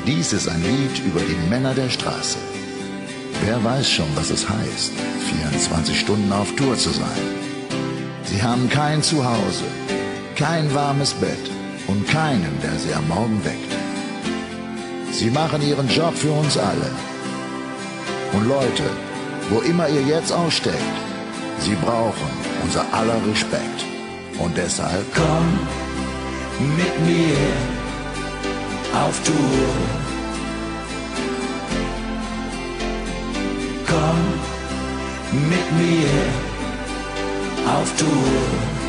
Dies ist ein Lied über die Männer der Straße. Wer weiß schon, was es heißt, 24 Stunden auf Tour zu sein. Sie haben kein Zuhause, kein warmes Bett und keinen, der sie am Morgen weckt. Sie machen ihren Job für uns alle. Und Leute, wo immer ihr jetzt aussteckt, sie brauchen unser aller Respekt. Und deshalb komm mit mir auf Tour. Komm mit mir auf Tour.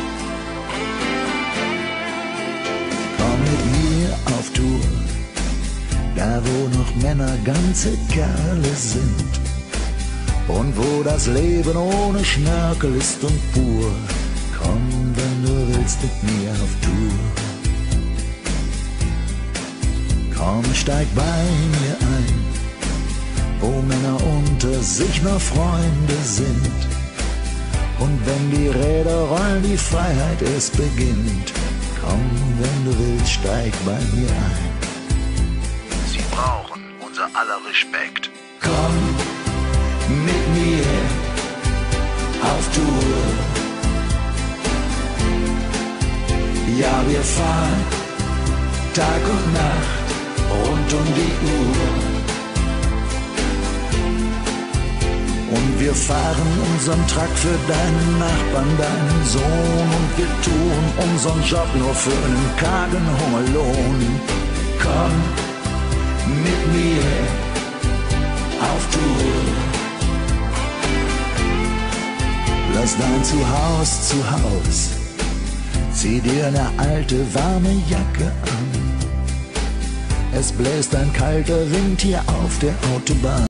Komm mit mir auf Tour, da wo noch Männer ganze Kerle sind und wo das Leben ohne Schnörkel ist und pur. Komm, wenn du willst, mit mir auf Tour. Komm, steig bei mir ein, wo Männer unter sich nur Freunde sind. Und wenn die Räder rollen, die Freiheit erst beginnt. Komm, wenn du willst, steig bei mir ein. Sie brauchen unser aller Respekt. Komm mit mir auf Tour. Ja, wir fahren Tag und Nacht rund um die Uhr. Und wir fahren unseren Truck für deinen Nachbarn, deinen Sohn. Und wir tun unseren Job nur für einen kargen Hungerlohn. Komm mit mir auf Tour. Lass dein Zuhause zu Haus. Zieh dir eine alte, warme Jacke an. Es bläst ein kalter Wind hier auf der Autobahn.